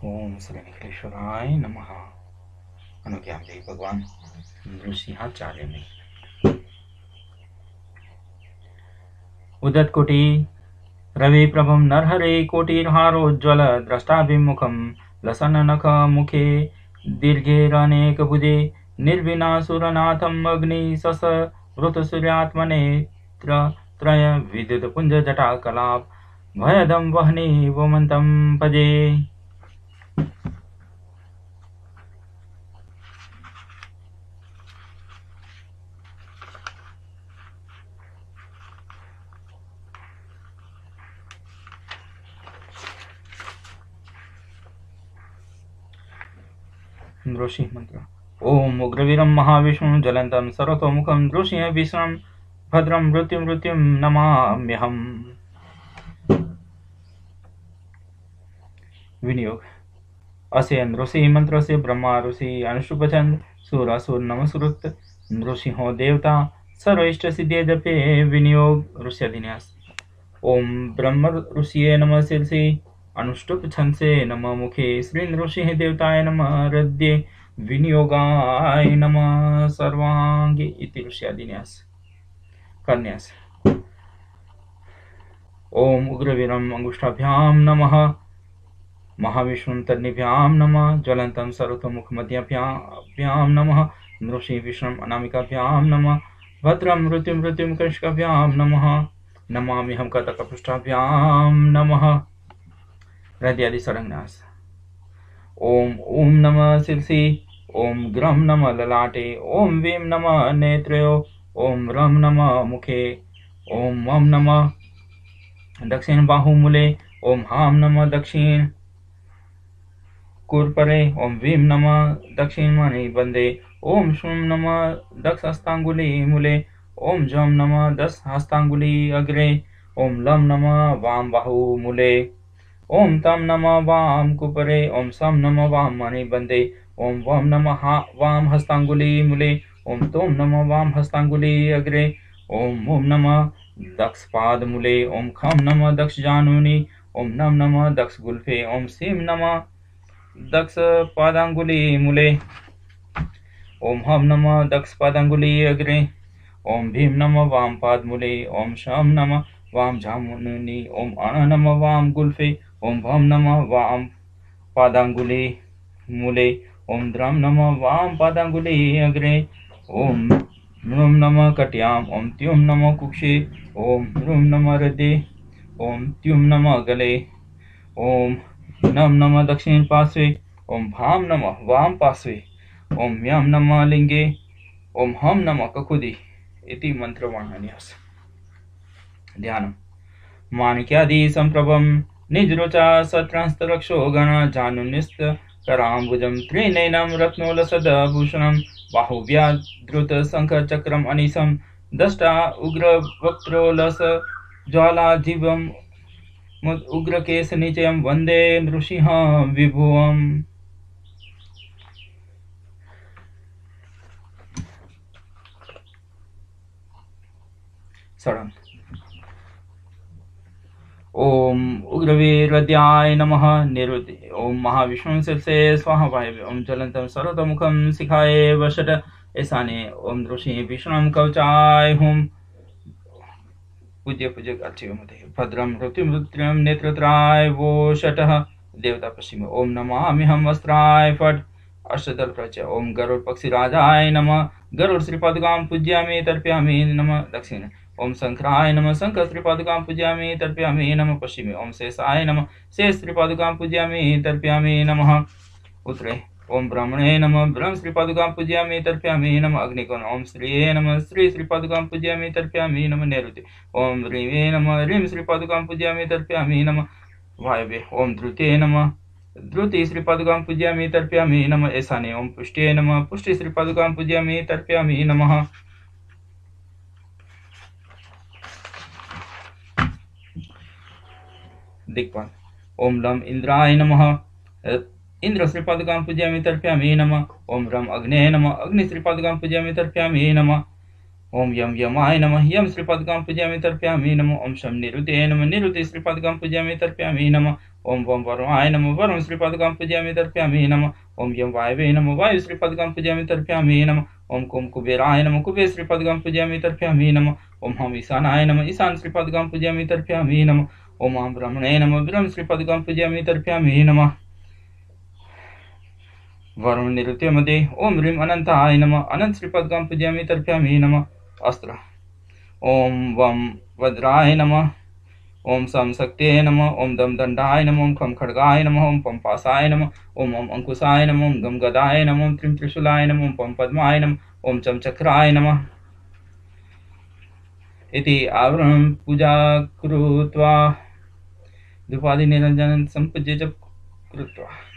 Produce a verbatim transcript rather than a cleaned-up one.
ओम श्री निखिलेश्वराय नमः। अनुज्ञान देव भगवान नृसिंहाचार्य में। उदत कोटि रवि प्रभम नरहरे कोटिर्हारोज्ज्वल द्रष्टाभिमुखम लसन नख मुखे दीर्घेरनेक भुजे निर्विनासुरनाथम अग्नि सस वृत सूर्यात्मनेत्र त्रय विद्युत पुंज जटा कलाप भयदम वहने वमंतम भजे। नृसिंह मंत्र। ओम उग्रवीरं महाविष्णु जलंतं सर्वतोमुखं नृसिंह विष्णुं भद्रं मृत्युं मृत्युं नमाम्यहम्। विनियोग। अस्य नृसिंह मंत्र से ब्रह्मा ऋषि अनुष्टुपछंद सुरासुर नमस्कृत नृसिंहो देवता सर्वइष्ट सिद्धि जपे। विनियोग ऋष्याधिन्यास। ओम ब्रह्म ऋषिये नमः शिरसि अनुष्टुप छंद से नमः मुखे श्री नृसिंह देवताय नमः हृदये विनियोगाय नमः सर्वांगे इति ऋष्याधिन्यास। कन्यास। ओम उग्रवीरम अंगुष्ठाभ्याम नमः महाविष्णु तन्निभ्यां नमः ज्वलंतं सर्वतोमुख मध्यभ्यां नमः नृसिंह विष्णु अनामिकाभ्यां नमः भद्रं मृत्युं मृत्युं कंशकाभ्यां नमः नमाम्यहं कटकपृष्ठाभ्यां नमः। हृदयादि षडंगनास। ओम ओम नमः शिरसि ओम ग्रम नमः ललाटे ओम वीं नमः नेत्रयो ओम रम नमः मुखे ओम वम नमः दक्षिण बाहुमूले ओम हाम नमः दक्षिण कुरपरे ओम वीं नमः दक्षिण मणि बंदे ओम शुम नमः दक्ष हस्तांगुली मूले ओम जम नमः दस हस्तांगुली अग्रे ओम लम नमः वाम बाहु मूले ओम तम नमः वाम कुपरे ओम सम नमः वाम मणि बंदे ओम वम नमः वाम हस्तांगुली मूले ओम तोम नमः वाम हस्तांगुली अग्रे ओम मुम नमः दक्ष पाद मूले ओम खम नमः दक्ष जानुनी ओम नम नमः दक्ष गुल्फे ओम सीम नमः दक्ष पादांगुली मूले ओम हम नमः दक्ष पादांगुली अग्रे ओम भीम नमः वाम पाद मूले ओम शम नमः वाम जामुनी ओम अण नमः वाम गुल्फे ओम भम नमः वाम पादांगुली मूले ओम द्रम नमः वाम पादांगुली अग्रे ओम नृम नमः कट्याम ओम त्युम नमः कुक्षे ओम नृम नमः हृदये ओम त्युम नमः गले ओम नम नमः दक्षिण पार्श्वे ओम भाम नमः वाम पार्श्वे ओम यम नमः लिंगे ओम हम नमः ककुदि इति मंत्रवर्णन्यास। ध्यानम्। माणिक्यादि संप्रभम निजरुचा सत्रंस्तरक्षो गण जानुनिस्त कराम्बुजं त्रिनयनं रत्नोलसदभूषणं बाहुव्याधृत शंख चक्रम अनिशम दष्टा उग्र वक्त्रोलस ज्वालाजीवम उग्रकेश निचयं वंदे नृसिंह विभुवम्। षडंग। ओम उग्रवीर्याय नमः निरुति ओम महाविष्णु शिरसे स्वाहा वायव्य ओम ज्वलंतं सर्वतोमुखं शिखाय वषट ऐसाने ओम नृसिंह विष्णुं कवचाय हुम। पूज्य पूज्य गाच्योमते भद्रं मृत्युं मृत्युं नेत्रत्राय वो षटः देवता पश्चिम ओम नमाम्यहं वस्त्राय फट अष्टदल प्रच ओम गरुड़ पक्षी राजाय नमः गरुड़ श्रीपादुकां पूज्यामि तर्पयामि नमः दक्षिण ओम शंकराय नमः शंकर श्रीपादुकां पूज्यामि तर्पयामि नमः पश्चिमे ओम शेषाय नमः शेष श्रीपादुकां पूज्यामि तर्पयामि नमः उत्तरे ओम ब्रह्मणे नमः ब्रह्म श्रीपादुकां पूज्यामि तर्पयामि नमः अग्निकोण ओम श्रीये नमः श्री श्रीपादुकां पूज्यामि तर्पयामि नमः नैऋत्य ओम ह्रीवे नमः ह्रीं श्रीपादुकां पूज्यामि तर्पयामि नमः वायव्ये ओम धृते नमः धृति श्रीपादुकां पूज्यामि तर्पयामि नमः ईशाने ओम पुष्टे नमः पुष्टि श्रीपादुकां पूज्यामि तर्पयामि नमः। दिक्पाल ओम लम इंद्राय नमः इंद्र श्रीपादुकां पूज्यामि तर्पयामि नमः ओम रम अग्ने नमः अग्नि श्रीपादुकां पूज्यामि तर्पयामि नमः ओम यम यमाय नमः यम श्रीपादुकां पूजयामि तर्पयामि नमः। ओम शम निरुते नमः निरुते श्रीपादुकां पूजयामि तर्पयामि नमः। ओम वम वरुणाय नमः वरुण श्रीपादुकां पूजयामि तर्पयामि नमः। ओम यम वायवे नमः वायु श्रीपादुकां पूजयामि तर्पयामि नमः। ओम कुम कुबेराय नमः कुबेर श्रीपादुकां पूजयामि तर्पयामि नमः। ओम हम ईशानाय नमः ईशान श्रीपादुकां पूजयामि तर्पयामि नमः। ओम हम ब्रह्मणे नमः ब्रह्म श्रीपादुकां पूजयामि तर्पयामि नमः। वरुण निरुते मध्ये ओम ह्रीं अनंताय नमः अनंत श्रीपादुकां पूजयामि तर्पयामि नमः। अस्त्र ओम वम वज्राय नमः। ओम सम शक्तिये नमः। ओम दम दंडाय नमः। ओम खम खड्गाय नमः। ओम पम पासाय नमः। ओम ओम अंकुशाय नमः। ओम गम गदाय नमः। ओम त्रिम त्रिशूलाय नमः। ओम पम पद्माय नमः। ओम चम चक्राय नमः। इति आवरणं पूजा कृत्वा धूपादि निरञ्जनं सम्पूज्य च कृत्वा